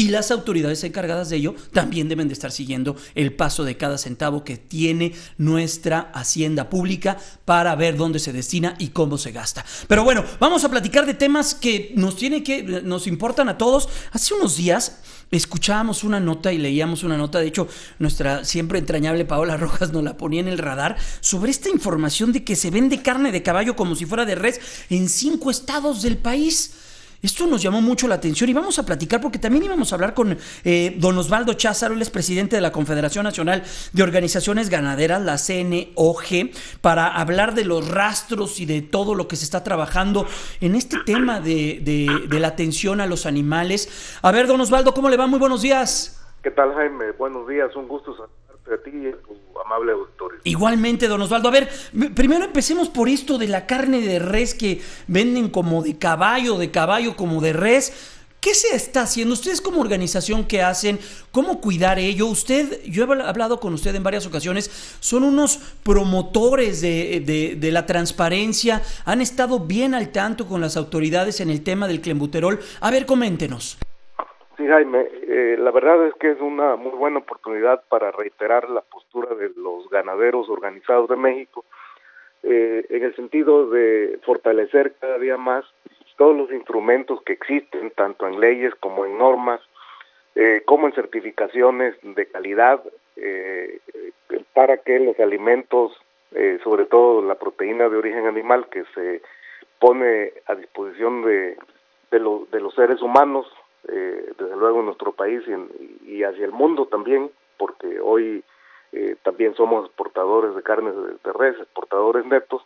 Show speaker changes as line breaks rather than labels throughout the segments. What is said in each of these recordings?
y las autoridades encargadas de ello también deben de estar siguiendo el paso de cada centavo que tiene nuestra hacienda pública para ver dónde se destina y cómo se gasta. Pero bueno, vamos a platicar de temas que nos importan a todos. Hace unos días escuchábamos una nota y leíamos una nota, de hecho nuestra siempre entrañable Paola Rojas nos la ponía en el radar, sobre esta información de que se vende carne de caballo como si fuera de res en 5 estados del país. Esto nos llamó mucho la atención y vamos a platicar porque también íbamos a hablar con don Osvaldo Cházaro, él es presidente de la Confederación Nacional de Organizaciones Ganaderas, la CNOG, para hablar de los rastros y de todo lo que se está trabajando en este tema de la atención a los animales. A ver, don Osvaldo, ¿cómo le va? Muy buenos días.
¿Qué tal, Jaime? Buenos días, un gusto saludarte a ti y a tu amable auditorio.
Igualmente, don Osvaldo. A ver, primero empecemos por esto de la carne de res que venden como de caballo como de res. ¿Qué se está haciendo? Ustedes como organización, ¿qué hacen? ¿Cómo cuidar ello? Yo he hablado con usted en varias ocasiones, son unos promotores de la transparencia, han estado bien al tanto con las autoridades en el tema del clenbuterol. A ver, coméntenos.
Sí, Jaime, la verdad es que es una muy buena oportunidad para reiterar la postura de los ganaderos organizados de México, en el sentido de fortalecer cada día más todos los instrumentos que existen, tanto en leyes como en normas, como en certificaciones de calidad, para que los alimentos, sobre todo la proteína de origen animal que se pone a disposición de los seres humanos, desde luego en nuestro país y hacia el mundo también, porque hoy también somos exportadores de carnes de res, exportadores netos,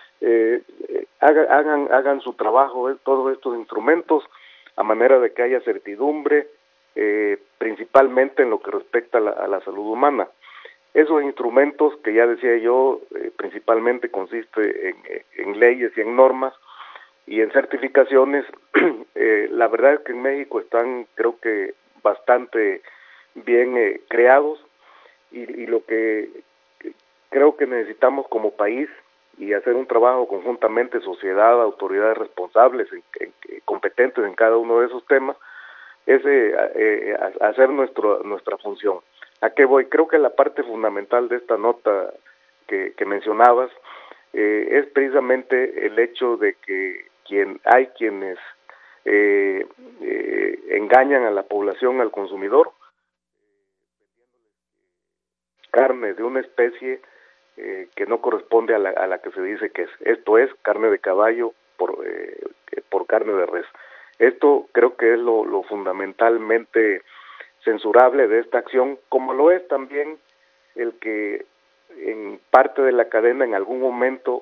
hagan su trabajo, todos estos instrumentos, a manera de que haya certidumbre, principalmente en lo que respecta a la salud humana. Esos instrumentos que ya decía yo, principalmente consiste en leyes y en normas, y en certificaciones. La verdad es que en México están, creo que, bastante bien creados, y lo que creo que necesitamos como país, y hacer un trabajo conjuntamente, sociedad, autoridades responsables, competentes en cada uno de esos temas, es hacer nuestra función. ¿A qué voy? Creo que la parte fundamental de esta nota que mencionabas es precisamente el hecho de que hay quienes engañan a la población, al consumidor, carne de una especie que no corresponde a la que se dice que es. Esto es carne de caballo por carne de res. Esto creo que es lo fundamentalmente censurable de esta acción, como lo es también el que en parte de la cadena en algún momento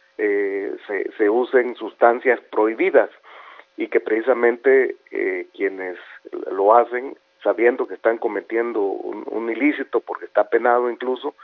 se usen sustancias prohibidas, y que precisamente quienes lo hacen, sabiendo que están cometiendo un ilícito, porque está penado incluso,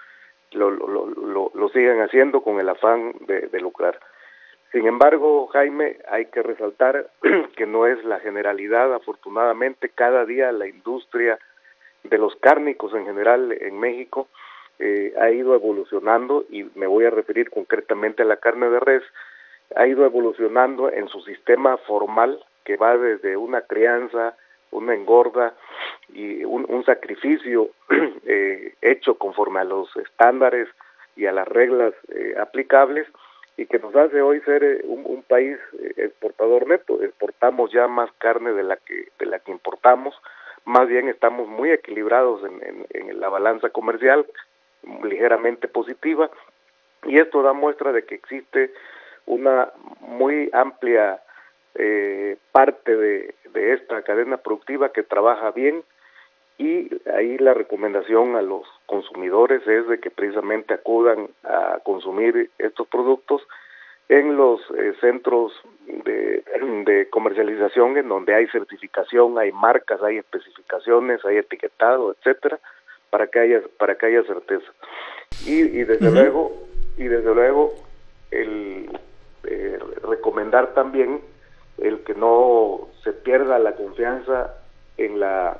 lo sigan haciendo con el afán de lucrar. Sin embargo, Jaime, hay que resaltar que no es la generalidad. Afortunadamente, cada día la industria de los cárnicos en general en México ha ido evolucionando, y me voy a referir concretamente a la carne de res. Ha ido evolucionando en su sistema formal, que va desde una crianza, una engorda y un sacrificio hecho conforme a los estándares y a las reglas aplicables, y que nos hace hoy ser un país exportador neto. Exportamos ya más carne de la que importamos. Más bien estamos muy equilibrados en la balanza comercial, ligeramente positiva, y esto da muestra de que existe una muy amplia parte de esta cadena productiva que trabaja bien, y ahí la recomendación a los consumidores es de que precisamente acudan a consumir estos productos en los centros de comercialización, en donde hay certificación, hay marcas, hay especificaciones, hay etiquetado, etcétera, para que haya certeza. Y desde luego el recomendar también el que no se pierda la confianza en la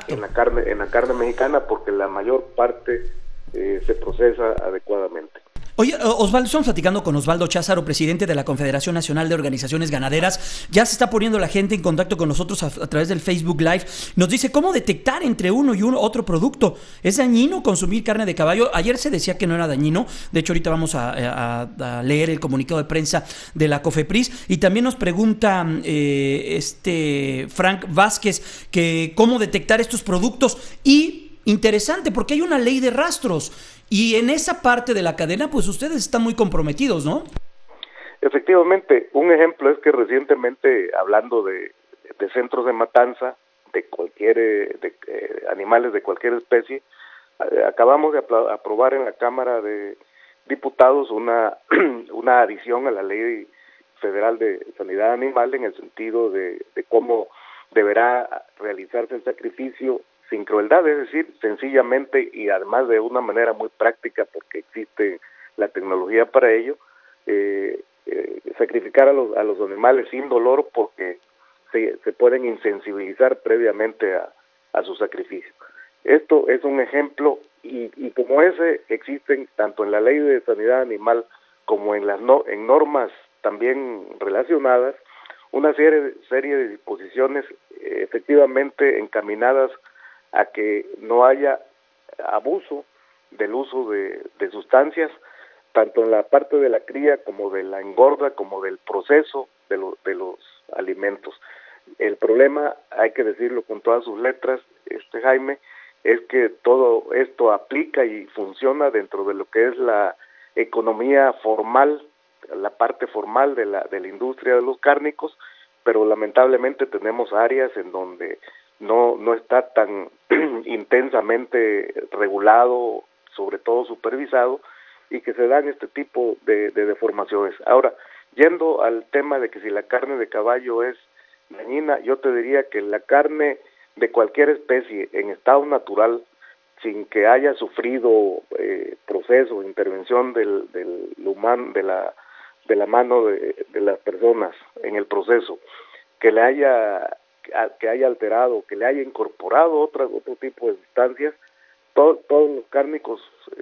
carne mexicana, porque la mayor parte se procesa adecuadamente.
Oye, Osvaldo, estamos platicando con Osvaldo Cházaro, presidente de la Confederación Nacional de Organizaciones Ganaderas. Ya se está poniendo la gente en contacto con nosotros a través del Facebook Live. Nos dice cómo detectar entre uno y otro producto. ¿Es dañino consumir carne de caballo? Ayer se decía que no era dañino. De hecho, ahorita vamos a leer el comunicado de prensa de la COFEPRIS. Y también nos pregunta Frank Vázquez que cómo detectar estos productos. Y interesante, porque hay una ley de rastros. Y en esa parte de la cadena, pues ustedes están muy comprometidos, ¿no?
Efectivamente, un ejemplo es que recientemente, hablando de centros de matanza, de cualquier animales de cualquier especie, acabamos de aprobar en la Cámara de Diputados una adición a la Ley Federal de Sanidad Animal en el sentido de cómo deberá realizarse el sacrificio sin crueldad, es decir, sencillamente y además de una manera muy práctica porque existe la tecnología para ello, sacrificar a los animales sin dolor porque se pueden insensibilizar previamente a su sacrificio. Esto es un ejemplo y como ese existen tanto en la Ley de Sanidad Animal como en en normas también relacionadas una serie de disposiciones efectivamente encaminadas a que no haya abuso del uso de sustancias, tanto en la parte de la cría como de la engorda, como del proceso de los alimentos. El problema, hay que decirlo con todas sus letras, Jaime, es que todo esto aplica y funciona dentro de lo que es la economía formal, la parte formal de la industria de los cárnicos, pero lamentablemente tenemos áreas en donde no está tan intensamente regulado, sobre todo supervisado, y que se dan este tipo de deformaciones. Ahora, yendo al tema de que si la carne de caballo es dañina, yo te diría que la carne de cualquier especie en estado natural, sin que haya sufrido proceso, intervención del humano, de la mano de las personas en el proceso, que haya alterado, que le haya incorporado otro tipo de sustancias, todos los cárnicos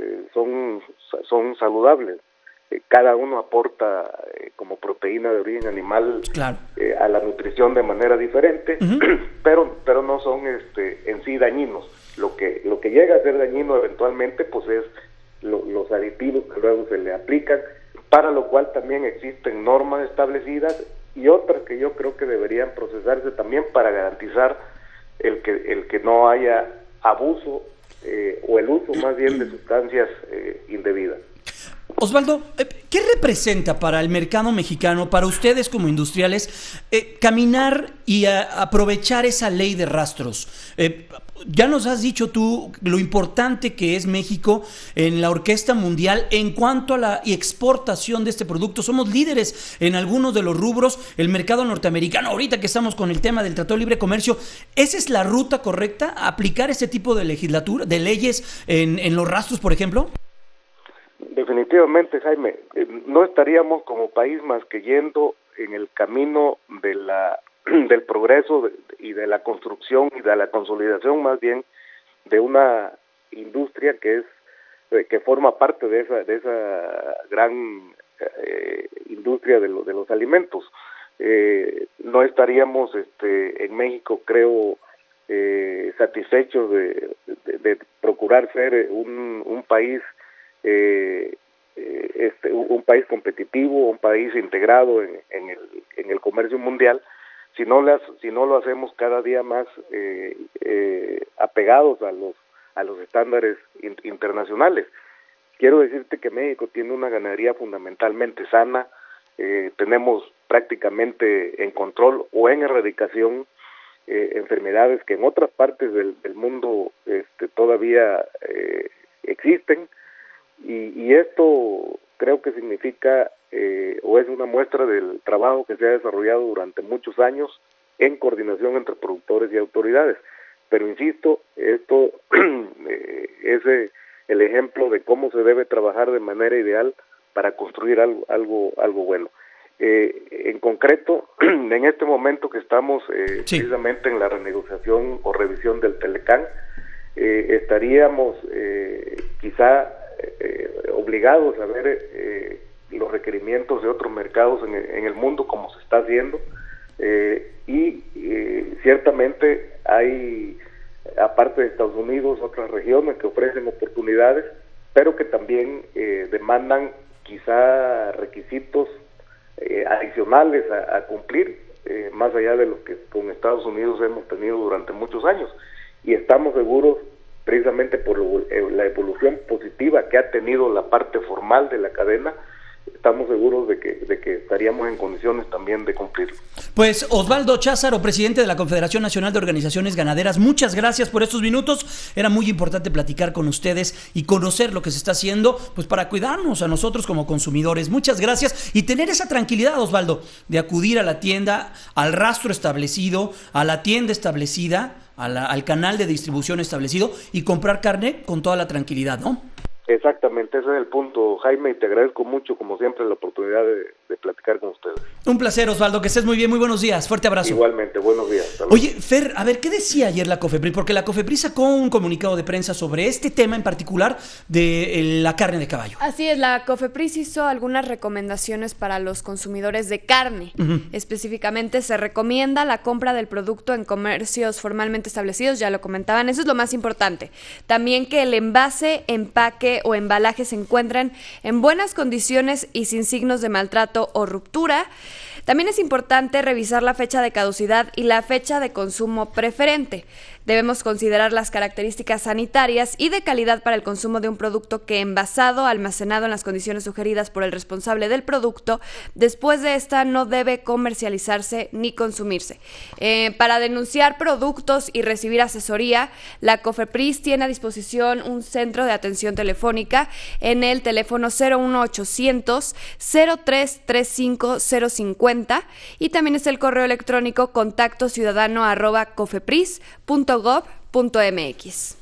son saludables. Cada uno aporta como proteína de origen animal, claro, a la nutrición de manera diferente, pero no son en sí dañinos. Lo que llega a ser dañino eventualmente pues es los aditivos que luego se le aplican, para lo cual también existen normas establecidas y otras que yo creo que deberían procesarse también para garantizar el que no haya abuso o el uso más bien de sustancias indebidas.
Osvaldo, ¿qué representa para el mercado mexicano, para ustedes como industriales, caminar y aprovechar esa ley de rastros? Ya nos has dicho tú lo importante que es México en la orquesta mundial en cuanto a la exportación de este producto. Somos líderes en algunos de los rubros. El mercado norteamericano, ahorita que estamos con el tema del Tratado de Libre Comercio, ¿esa es la ruta correcta? ¿Aplicar este tipo de legislatura, de leyes en los rastros, por ejemplo?
Definitivamente, Jaime, no estaríamos como país más que yendo en el camino del progreso y de la construcción y de la consolidación más bien de una industria que forma parte de esa gran industria de los alimentos. No estaríamos en México, creo, satisfechos de procurar ser un país un país competitivo, un país integrado en el comercio mundial, si no lo hacemos cada día más apegados a los estándares internacionales. Quiero decirte que México tiene una ganadería fundamentalmente sana, tenemos prácticamente en control o en erradicación enfermedades que en otras partes del mundo todavía existen. Y esto creo que significa o es una muestra del trabajo que se ha desarrollado durante muchos años en coordinación entre productores y autoridades. Pero insisto, esto es el ejemplo de cómo se debe trabajar de manera ideal para construir algo bueno. En concreto, en este momento que estamos precisamente en la renegociación o revisión del Telecán, estaríamos quizá obligados a ver los requerimientos de otros mercados en el mundo, como se está haciendo, y ciertamente hay, aparte de Estados Unidos, otras regiones que ofrecen oportunidades, pero que también demandan quizá requisitos adicionales a cumplir, más allá de los que con Estados Unidos hemos tenido durante muchos años, y estamos seguros, precisamente por la evolución positiva que ha tenido la parte formal de la cadena, estamos seguros de que estaríamos en condiciones también de cumplirlo.
Pues Osvaldo Cházaro, presidente de la Confederación Nacional de Organizaciones Ganaderas, muchas gracias por estos minutos. Era muy importante platicar con ustedes y conocer lo que se está haciendo, pues para cuidarnos a nosotros como consumidores. Muchas gracias y tener esa tranquilidad, Osvaldo, de acudir a la tienda, al rastro establecido, a la tienda establecida, al canal de distribución establecido y comprar carne con toda la tranquilidad, ¿no?
Exactamente, ese es el punto, Jaime, y te agradezco mucho, como siempre, la oportunidad de platicar con ustedes.
Un placer, Osvaldo, que estés muy bien, muy buenos días, fuerte abrazo.
Igualmente, buenos días.
Oye, Fer, a ver, ¿qué decía ayer la COFEPRIS? Porque la COFEPRIS sacó un comunicado de prensa sobre este tema en particular de la carne de caballo.
Así es, la COFEPRIS hizo algunas recomendaciones para los consumidores de carne. Específicamente, se recomienda la compra del producto en comercios formalmente establecidos, ya lo comentaban, eso es lo más importante. También que el envase, empaque o embalaje se encuentren en buenas condiciones y sin signos de maltrato o ruptura. También es importante revisar la fecha de caducidad y la fecha de consumo preferente. Debemos considerar las características sanitarias y de calidad para el consumo de un producto que, envasado, almacenado en las condiciones sugeridas por el responsable del producto, después de esta no debe comercializarse ni consumirse. Para denunciar productos y recibir asesoría, la COFEPRIS tiene a disposición un centro de atención telefónica en el teléfono 01800 0335 050 y también es el correo electrónico contactociudadano@cofepris.gov.mx.